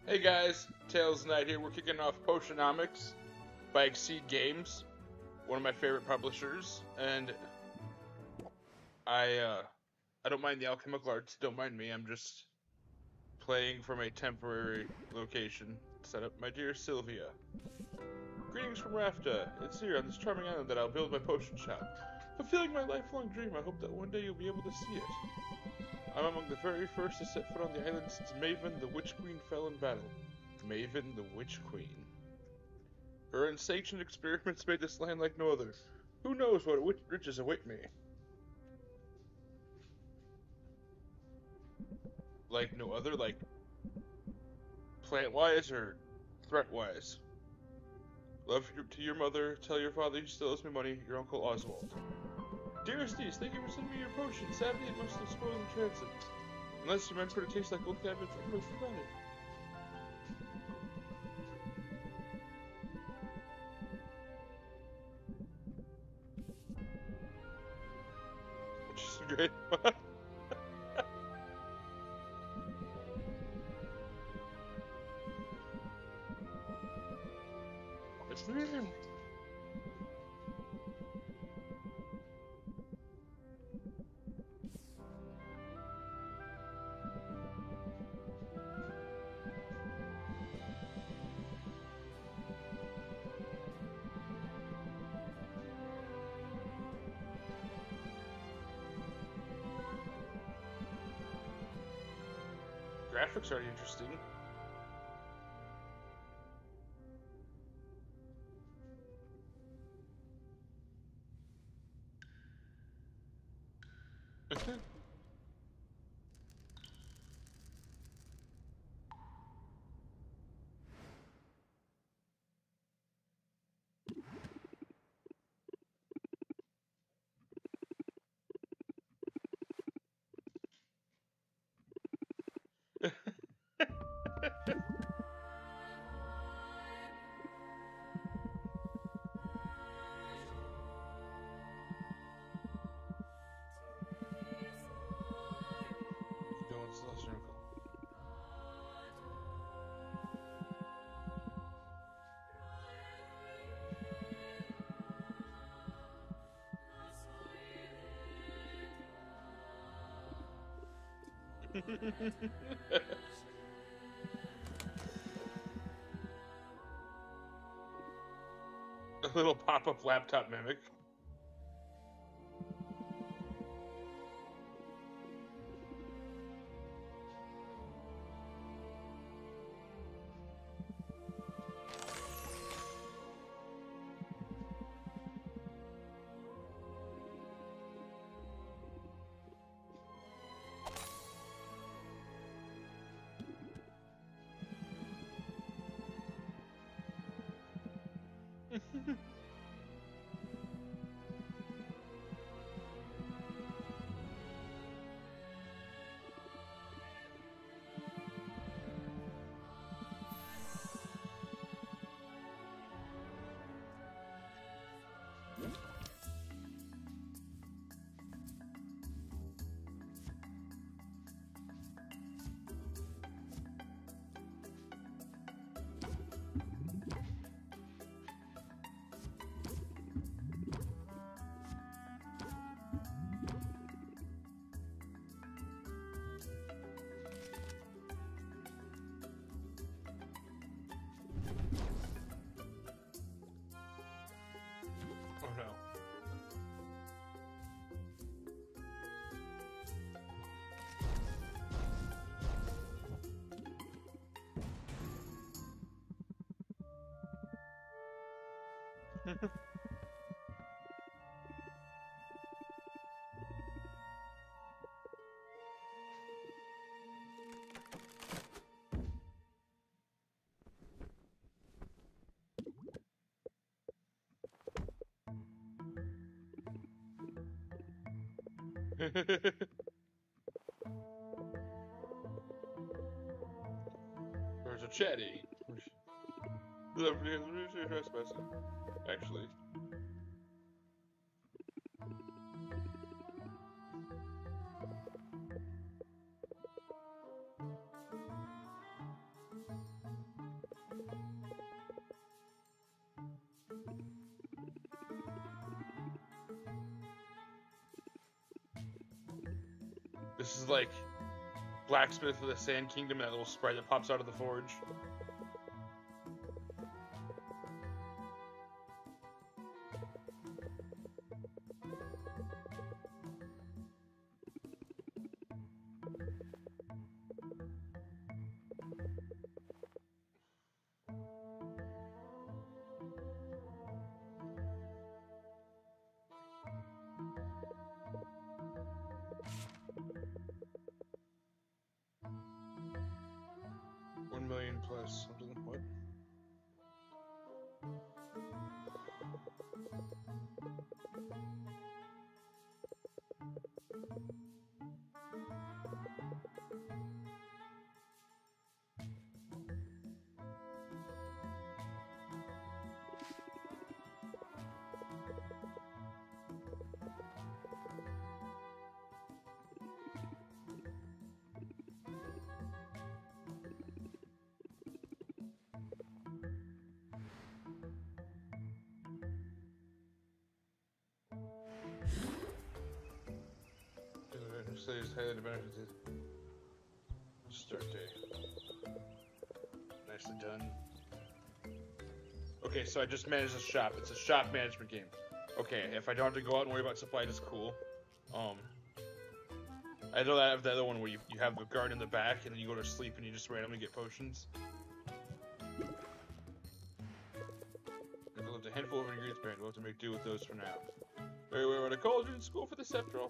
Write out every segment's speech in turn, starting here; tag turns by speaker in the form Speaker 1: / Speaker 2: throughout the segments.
Speaker 1: Hey guys, Tails Knight here. We're kicking off Potionomics by Exceed Games, one of my favorite publishers, and I don't mind the alchemical arts. Don't mind me. I'm just playing from a temporary location set up. My dear Sylvia, greetings from Rafta. It's here on this charming island that I'll build my potion shop, fulfilling my lifelong dream. I hope that one day you'll be able to see it. I'm among the very first to set foot on the island since Maven the Witch Queen fell in battle. Maven the Witch Queen. Her unsanctioned experiments made this land like no other. Who knows what riches await me? Like no other? Like plant-wise or threat-wise? Love to your mother. Tell your father he still owes me money. Your Uncle Oswald. Dearest niece, thank you for sending me your potion. Sadly, it must have spoiled in transit. Unless you meant for it to taste like old cabbage, I must have done it. Which is great. What's name? Graphics are interesting. Going celestial. A little pop-up laptop mimic. Oh no. There's a chatty. Actually. This is like Blacksmith of the Sand Kingdom, that little sprite that pops out of the forge. Plus something. What? Slaves highly benefited. Start day. Nicely done. Okay, so I just managed a shop. It's a shop management game. Okay, if I don't have to go out and worry about supply, it's cool. I know I have the other one where you have the guard in the back and then you go to sleep and you just randomly get potions. I've left a handful of ingredients behind. We'll have to make do with those for now. Very well, we're at a cauldron school for the Sceptral.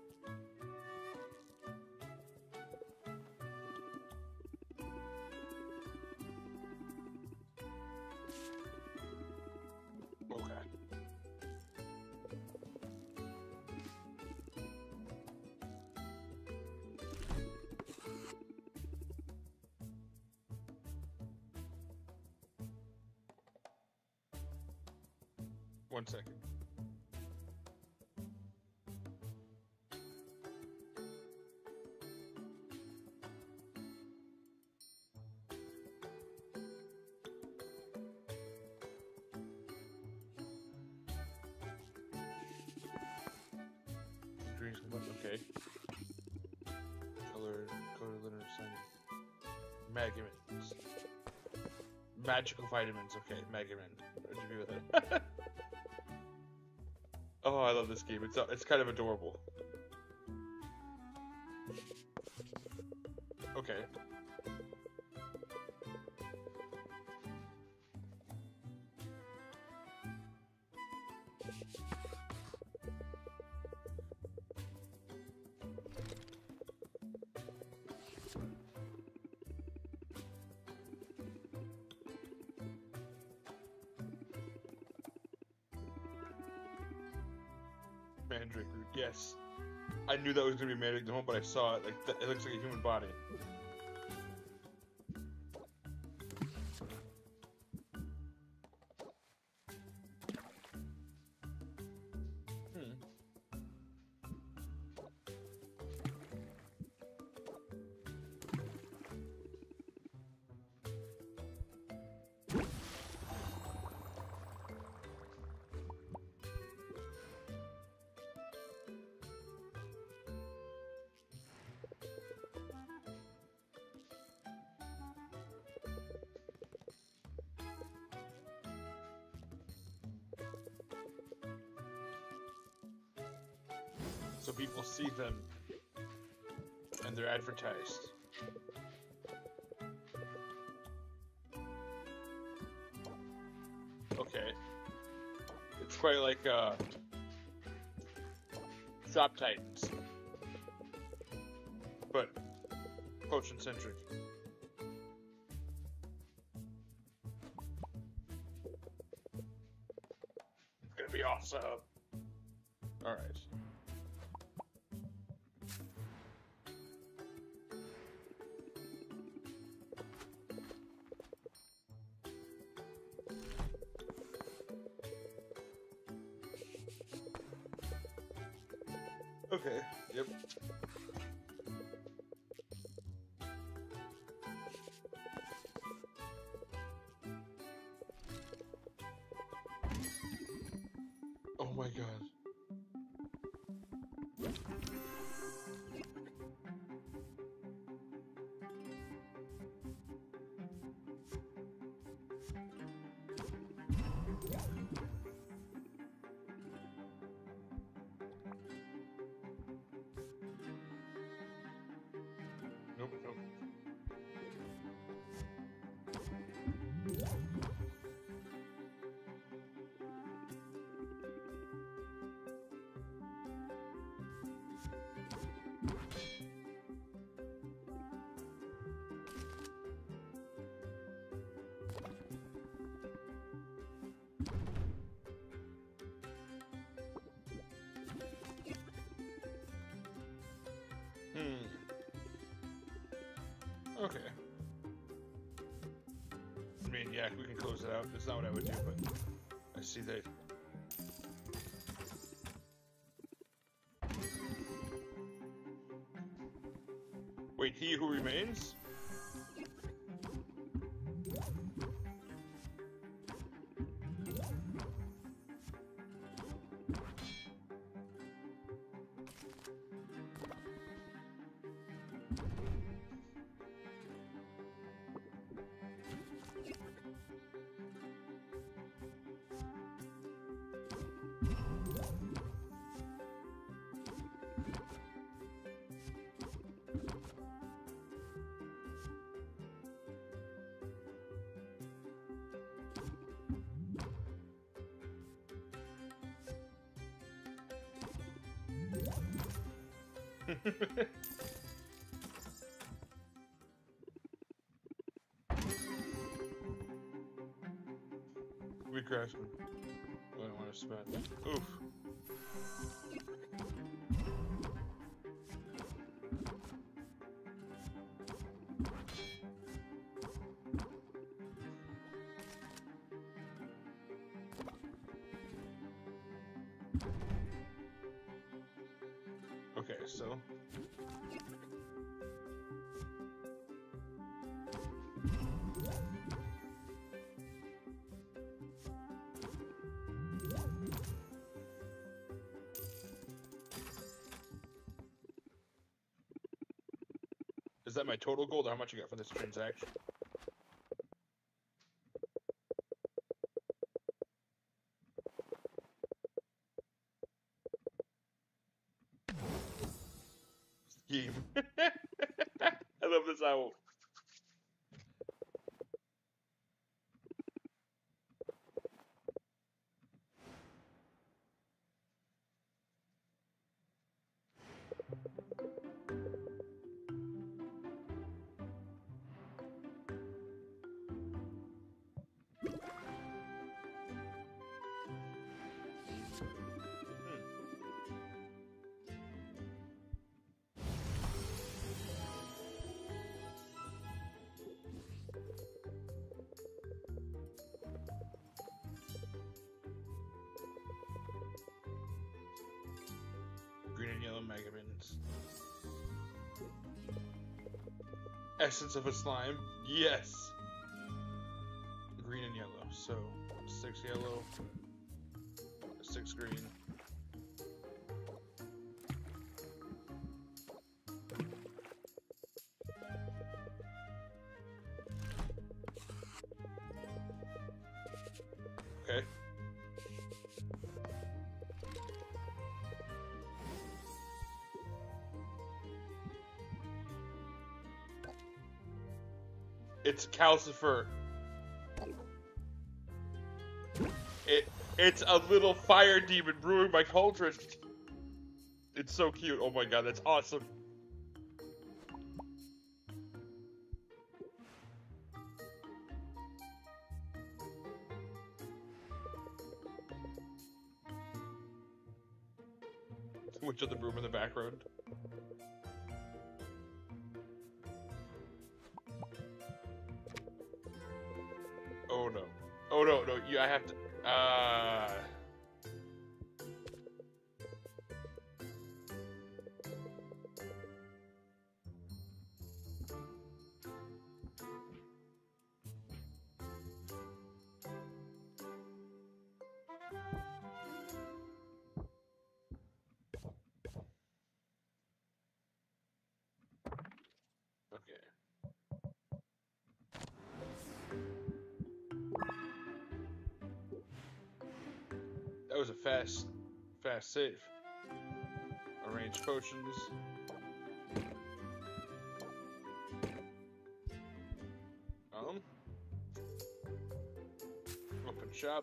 Speaker 1: One second. Drinks, okay. Color litter sign. Megamins. Magical vitamins, okay, Megamin. Would you be with it? Oh, I love this game. It's kind of adorable. Okay. Mandrake root, yes. I knew that was gonna be Mandrake the moment, but I saw it. Like, it looks like a human body. So people see them and they're advertised. Okay. It's quite like Shop Titans, but potion centric. It's gonna be awesome. Alright. Okay, yep. Oh my god. Okay. I mean, yeah, we can close it out. That's not what I would do, but I see that. Wait, he who remains? We grasp him. I don't want to spend. Oof. Okay, so. Is that my total gold or how much I got for this transaction? Scheme. I love this owl. Green and yellow Megamins. Essence of a slime. Yes. Green and yellow. So 6 yellow, 6 green. Okay. It's Calcifer. It's a little fire demon brewing my cauldron. It's so cute. Oh my god, that's awesome. Witch of the Broom in the background. Oh no. Oh no, no, I have to. Okay. That was a fast save. Arrange potions. Open shop.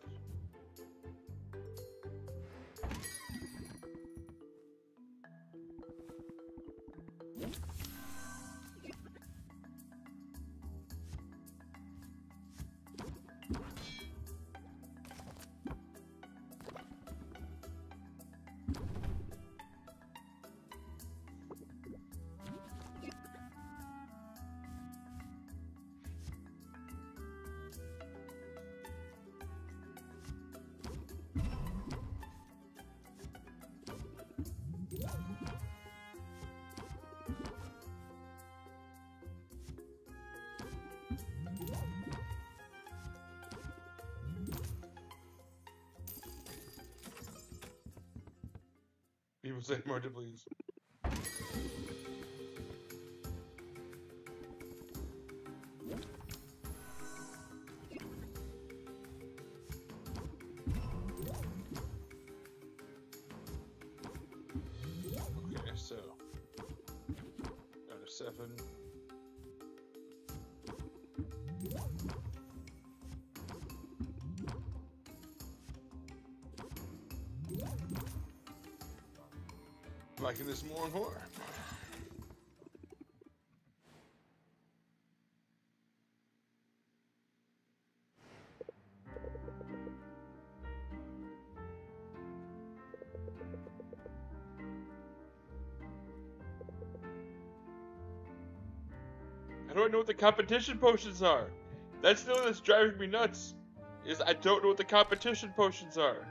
Speaker 1: people say more to please. Okay, so got a 7. Liking this more and more. I don't know what the competition potions are. That's the thing that's driving me nuts. Is I don't know what the competition potions are.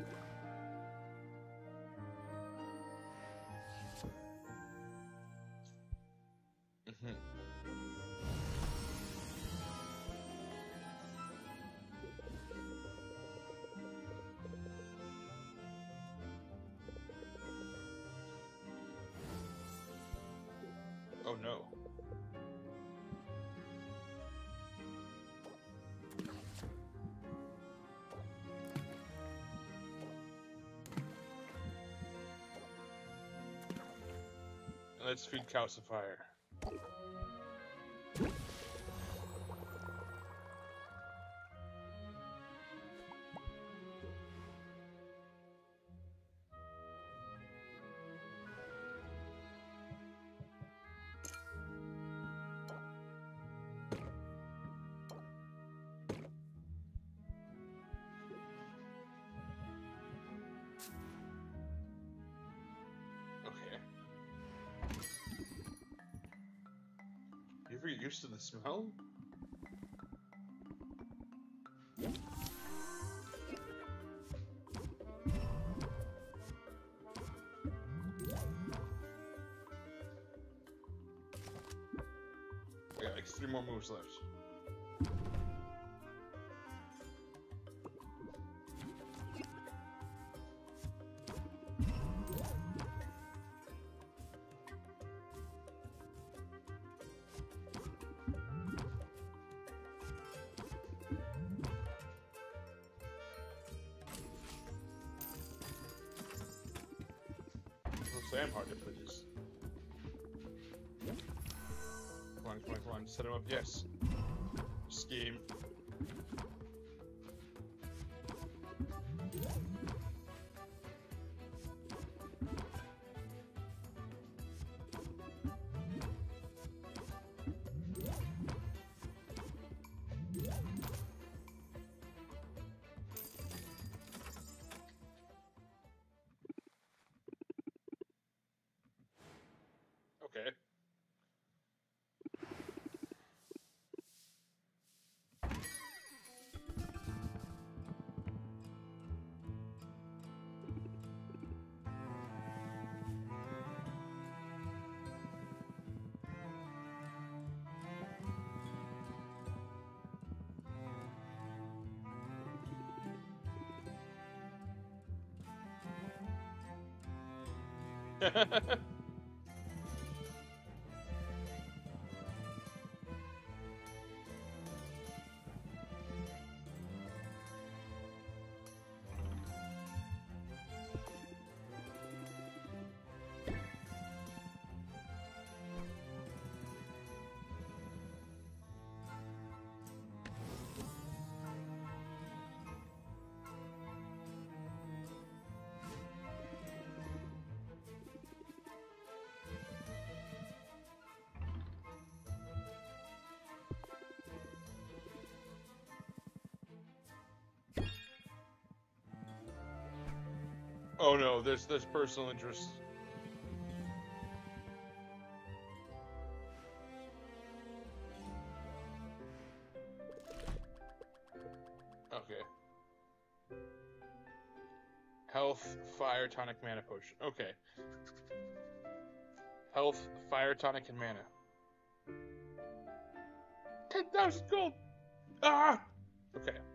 Speaker 1: Oh no. Let's feed Calcifier. You ever get used to the smell? I got like 3 more moves left. Damn hard to please. Come on, come on, come on. Set him up. Yes. Scheme. Okay. Oh no, there's personal interest. Okay. Health, fire, tonic, mana potion. Okay. Health, fire, tonic, and mana. 10,000 gold! Ah! Okay.